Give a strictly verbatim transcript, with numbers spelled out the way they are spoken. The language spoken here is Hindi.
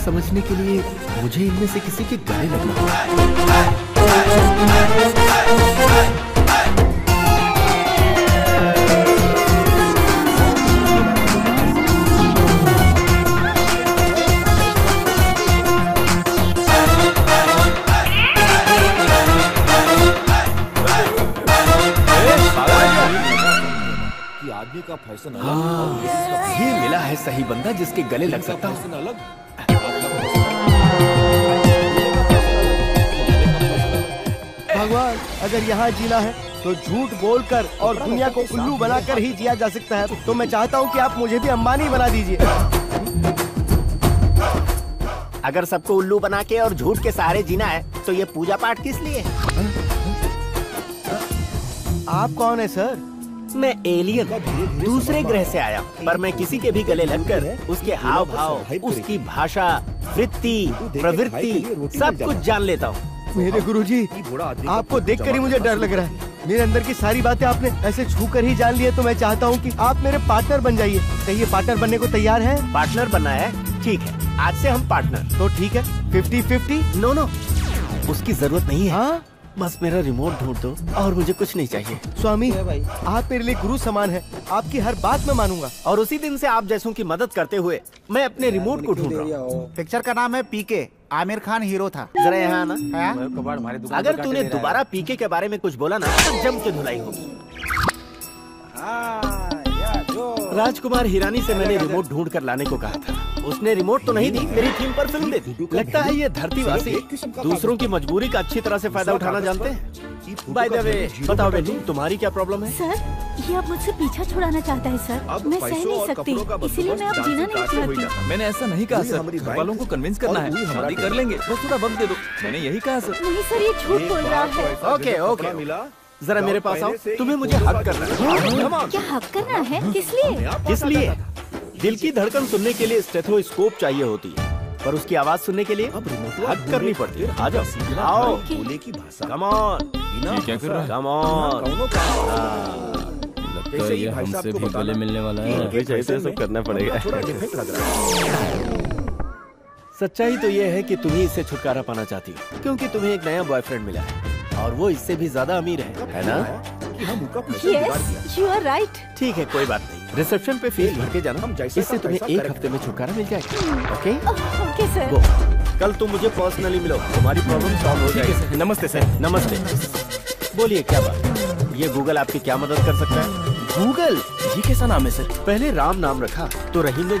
समझने के लिए मुझे इनमें से किसी के गले लगना होगा। आदमी का फैशन अलग। हाँ, ये मिला है सही बंदा जिसके गले लग सकता हूँ। अलग। भगवान, अगर यहाँ जीना है तो झूठ बोलकर और दुनिया को उल्लू बनाकर ही जिया जा सकता है। तो मैं चाहता हूँ कि आप मुझे भी अंबानी बना दीजिए। अगर सबको उल्लू बना के और झूठ के सहारे जीना है तो ये पूजा पाठ किस लिए? आप कौन है सर? मैं एलियन दूसरे ग्रह से आया, पर मैं किसी के भी गले लगकर उसके हाव भाव, उसकी भाषा, वृत्ति, प्रवृत्ति सब कुछ जान लेता हूँ। मेरे गुरुजी, आपको देखकर ही मुझे डर लग रहा है। मेरे अंदर की सारी बातें आपने ऐसे छू कर ही जान ली है, तो मैं चाहता हूँ कि आप मेरे पार्टनर बन जाइए। कहिए पार्टनर बनने को तैयार है? पार्टनर बनना है? ठीक है, आज से हम पार्टनर। तो ठीक है, फिफ्टी फिफ्टी? नो नो, उसकी जरूरत नहीं है। हाँ? बस मेरा रिमोट ढूंढ दो और मुझे कुछ नहीं चाहिए। स्वामी, आप मेरे लिए गुरु समान है, आपकी हर बात मैं मानूंगा। और उसी दिन से आप जैसों की मदद करते हुए मैं अपने रिमोट को ढूंढ रहा हूँ। पिक्चर का नाम है पीके। आमिर खान हीरो था। जरा यहाँ आना। है? अगर तूने दोबारा पीके के बारे में कुछ बोला ना तो जम के धुलाई होगी। राजकुमार हिरानी से मैंने रिमोट ढूंढ कर लाने को कहा था। उसने रिमोट तो नहीं दी, मेरी थीम पर फिल्म दे दी। लगता है ये धरतीवासी दूसरों की मजबूरी का अच्छी तरह से फायदा उठाना जानते हैं। बाय द वे, बताओ बेटी, तुम्हारी क्या प्रॉब्लम है? सर, ये अब मुझसे पीछा छुड़ाना चाहता है सर। मैं सह नहीं सकती, इसीलिए मैं अब जीना नहीं चाहती। मैंने ऐसा नहीं कहा सर, घर वालों को कन्विंस करना है, शादी कर लेंगे, बस थोड़ा वक्त दे दो। मैंने यही कहा सर। नहीं सर, ये झूठ बोल रहा है। ओके ओके, जरा मेरे पास आओ, तुम्हें मुझे हक करना है। क्या हक करना है? किस लिए? किस लिए? दिल की धड़कन सुनने के लिए स्टेथोस्कोप चाहिए होती है, पर उसकी आवाज सुनने के लिए हक करनी पड़ती है। आ जाओ, आओ, कम ऑन। क्या कर रहा है? Come on. लगता है ये हमसे भी गले मिलने वाला है। ऐसे सब करना पड़ेगा। सच्चाई तो ये है कि तुम ही इससे छुटकारा पाना चाहती हो, क्योंकि तुम्हें एक नया बॉयफ्रेंड मिला है और वो इससे भी ज्यादा अमीर है, है ना? Yes, you are right. ठीक है, कोई बात नहीं। रिसेप्शन पे फीस भर के जाना, इससे तुम्हें एक हफ्ते में छुटकारा मिल जाएगा। ओके? Okay sir. कल तुम मुझे पर्सनली मिलो, तुम्हारी प्रॉब्लम सॉल्व हो जाएगी। नमस्ते सर। नमस्ते। बोलिए क्या बात? ये गूगल आपकी क्या मदद कर सकता है? गूगल? ये कैसा नाम है सर? पहले राम नाम रखा तो रहीम ने